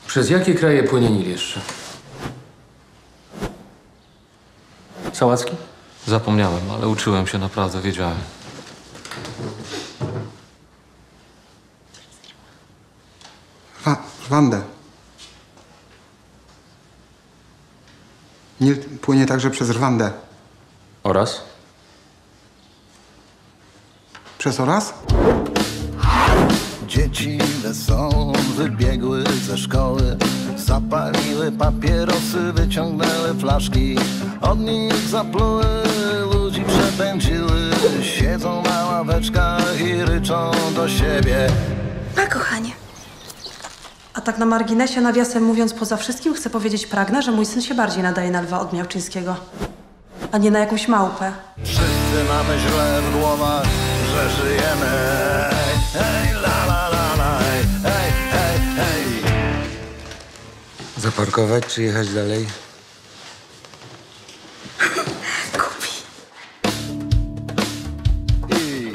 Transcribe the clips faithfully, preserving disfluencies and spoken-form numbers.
Przez jakie kraje płynie Nil jeszcze? Sałacki? Zapomniałem, ale uczyłem się naprawdę, wiedziałem. Rwa Rwandę. Nil płynie także przez Rwandę. Oraz? Przez Oraz? Dzieci wesoło wybiegły ze szkoły, zapaliły papierosy, wyciągnęły flaszki, od nich zapluły, ludzi przepędziły, siedzą na ławeczkach i ryczą do siebie. Pa, kochanie. A tak na marginesie, nawiasem mówiąc, poza wszystkim chcę powiedzieć, pragnę, że mój syn się bardziej nadaje na Lwa od Miałczyńskiego, a nie na jakąś małpę. Wszyscy mamy źle w głowach, że żyjemy. Hej, la la la la, hej, hej, hej, hej. Zaparkować czy jechać dalej? Kupi. I...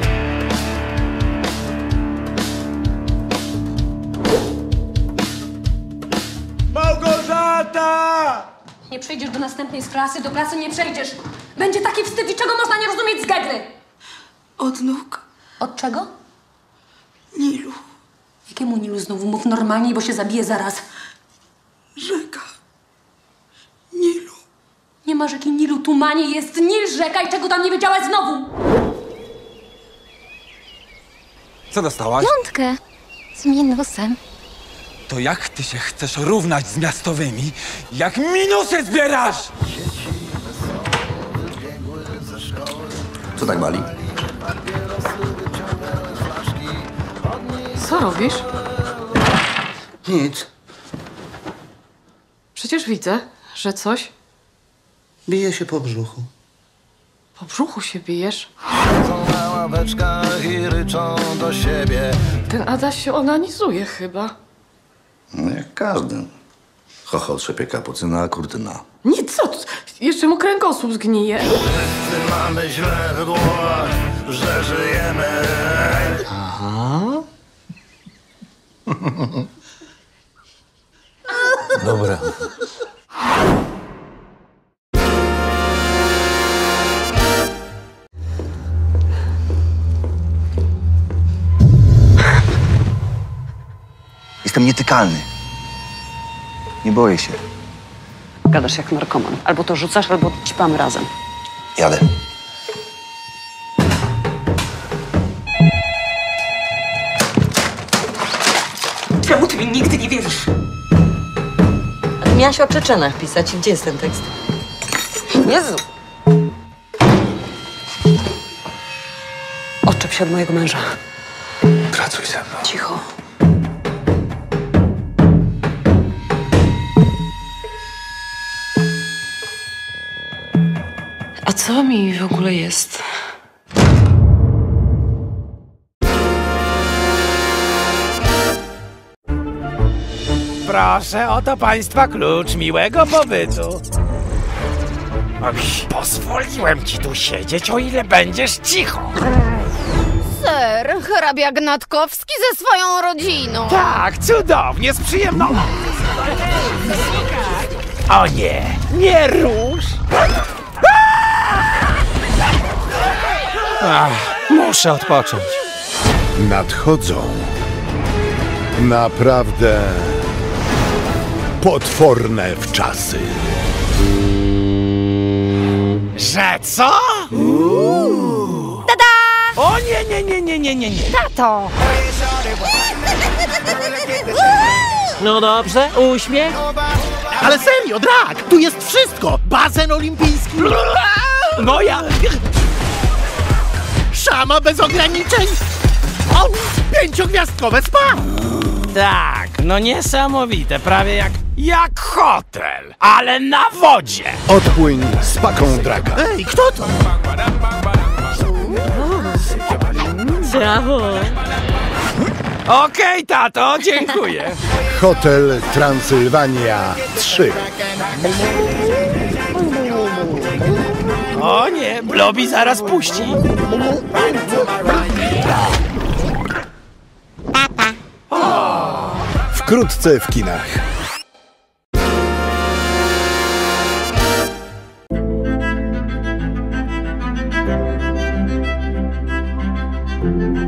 Małgorzata! Nie przejdziesz do następnej z klasy, do klasy nie przejdziesz. Będzie taki wstyd i czego można nie rozumieć z Gedry? Od nóg Od czego? Nilu. Jakiemu Nilu znowu? Mów normalniej, bo się zabije zaraz. Rzeka. Nilu. Nie ma rzeki Nilu, Tumanie, jest Nil rzeka i czego tam nie wiedziałaś znowu? Co dostałaś? Piątkę z minusem. To jak ty się chcesz równać z miastowymi, jak minusy zbierasz? Co tak bali? Co robisz? Nic. Przecież widzę, że coś. Bije się po brzuchu. Po brzuchu się bijesz. Siedzą na ławeczkach i ryczą do siebie. Ten Adaś się onanizuje chyba. No jak każdy. Chocho trzepie kapucyna, a kurtyna. Nic, co? Jeszcze mu kręgosłup zgnije. Wszyscy mamy źle w głowach, że żyjemy. Aha. Dobra. Jestem nietykalny. Nie boję się. Gadasz jak narkoman. Albo to rzucasz, albo ćpamy razem. Jadę. Czemu ty mi nigdy nie wierzysz? A ty miałaś o Czeczenach pisać. Gdzie jest ten tekst? Jezu! Odczep się od mojego męża. Pracuj ze mną. Cicho. A co mi w ogóle jest? Proszę, oto państwa klucz miłego pobytu. Och, pozwoliłem ci tu siedzieć, o ile będziesz cicho. Ser, hrabia Gnatkowski ze swoją rodziną. Tak, cudownie, z przyjemnością. O nie, nie rusz. Ach, muszę odpocząć. Nadchodzą naprawdę potworne wczasy. Że co? Tada! O nie, nie, nie, nie, nie, nie, nie. Tato! No dobrze, uśmiech. Ale serio, Drak, tu jest wszystko! Basen olimpijski! Moja! Szama bez ograniczeń! O, pięciogwiazdkowe spa! Tak, no niesamowite, prawie jak, jak hotel, ale na wodzie. Odpłyń z paką Draka. Ej, kto to? Brawo. Okej, tato, dziękuję. Hotel Transylwania trzy. O nie, Blobi zaraz puści. Wkrótce w kinach. Thank you.